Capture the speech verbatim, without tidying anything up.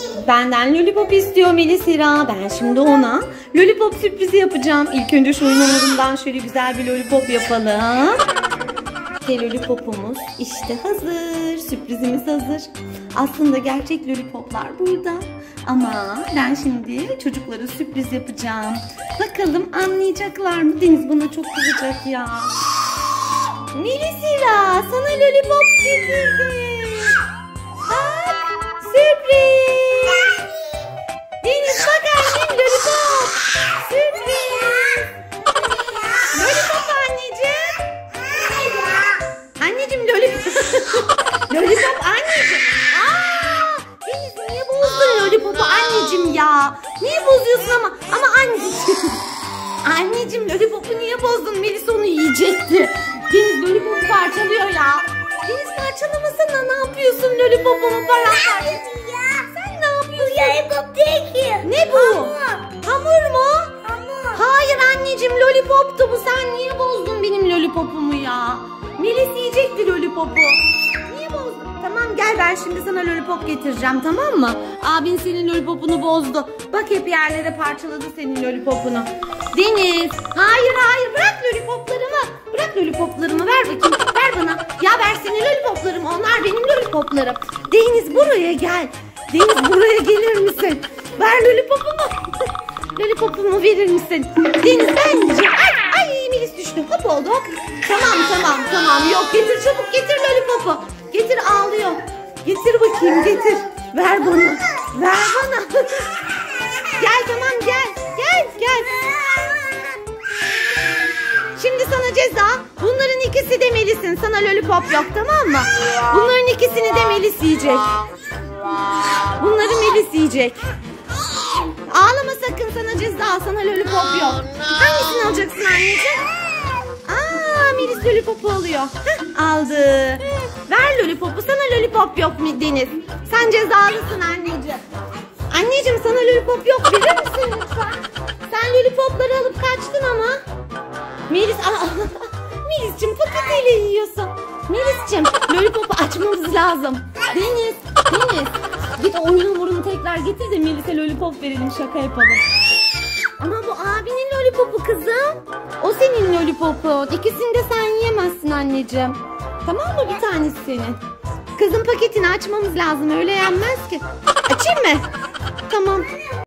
Benden lollipop istiyor Melis Hira. Ben şimdi ona lollipop sürprizi yapacağım. İlk önce şu oyun hamurundan şöyle güzel bir lollipop yapalım. İşte lollipopumuz işte hazır. Sürprizimiz hazır. Aslında gerçek lollipoplar burada. Ama ben şimdi çocuklara sürpriz yapacağım. Bakalım anlayacaklar mı? Deniz bana çok kızacak ya. Melis Hira, sana lollipop getirdim. Bak, sürpriz. Deniz bak annem lollipop. Sürpriz. Lollipop anneciğim. Anneciğim lollipop. Lollipop anneciğim. Aa, Deniz niye bozdun lollipopu anneciğim ya? Niye bozuyorsun ama? Ama anneciğim. Anneciğim lollipopu niye bozdun? Melis onu yiyecekti. Deniz lollipopu parçalıyor ya. Deniz parçalamasana, ne yapıyorsun lollipopumu paramparça? Sen ne yapıyorsun? Bu lollipop değil ki. Ne bu? Hamur. Hamur mu? Hamur. Hayır anneciğim lollipoptu bu. Sen niye bozdun benim lollipopumu ya? Melis yiyecekti lollipopu. Niye bozdun? Tamam gel, ben şimdi sana lollipop getireceğim, tamam mı? Abin senin lollipopunu bozdu. Bak hep yerlere parçaladı senin lollipopunu. Deniz, hayır hayır, bırak lollipoplarımı. Bırak lollipoplarımı, ver bakayım. Ver bana. Ya ver senin lollipoplarımı, onlar benim lollipoplarım. Deniz buraya gel. Deniz buraya gelir misin? Ver lollipopumu. Lollipopumu verir misin? Deniz ben yiyeceğim. Ay, ay Melis düştü. Hop oldu hop. Tamam tamam tamam. Yok, getir çabuk, getir lollipopu. Getir, ağlıyor. Getir bakayım, getir. Ver bana. Ver bana. Gel tamam gel. Gel gel. Şimdi sana ceza. Bunların ikisi de Melis'in. Sana lollipop yok, tamam mı? Bunların ikisini de Melis yiyecek. Bunları Melis yiyecek. Ağlama sakın, sana ceza. Sana lollipop yok. Hangisini alacaksın anneciğim? Aa, Melis lollipopu alıyor. Heh, aldı. Ver lollipopu. Sana lollipop yok mu Deniz? Sen cezalısın anneciğim. Anneciğim sana lollipop yok. Verir misin lütfen? Sen lollipopları alıp kaçtın ama. Melis, Melis'cim paketiyle yiyorsun. Melis'cim lollipopu açmamız lazım. Deniz, Deniz. Git oyun hamurunu tekrar getir de Melis'e lollipop verelim, şaka yapalım. Ama bu abinin lollipopu kızım. O senin lollipopun. İkisini de sen yiyemezsin anneciğim. Tamam mı, bir tanesi senin. Kızın paketini açmamız lazım, öyle yenmez ki. Açayım mı? Tamam.